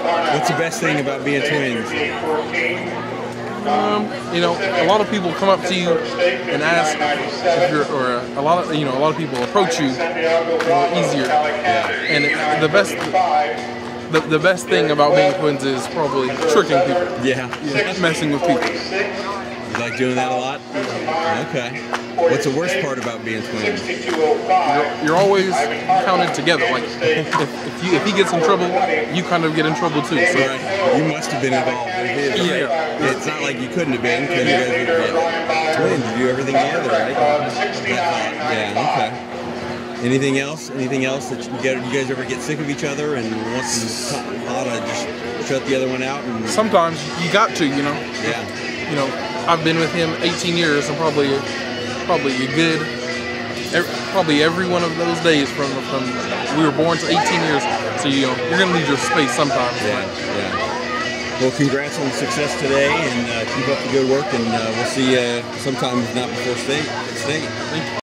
What's the best thing about being twins? You know, a lot of people come up to you and ask if you're, or a lot of people approach you easier. Yeah. And the best thing about being twins is probably tricking people. Yeah. Messing with people. You like doing that a lot? Okay. What's the worst part about being twins? You're always counted together. Like if he gets in trouble, you kind of get in trouble too. So. Right. You must have been involved. Yeah. It's not like you couldn't have been because you guys are twins. You do everything together, right? Yeah. Okay. Anything else? Anything else that you guys ever get sick of each other and want to just shut the other one out? And sometimes you got to, you know. Yeah. You know, I've been with him 18 years, and probably every one of those days from we were born to 18 years. So you know, you're gonna need your space sometimes. Yeah. Well, congrats on the success today, and keep up the good work. And we'll see you sometime, if not before state. Thank you.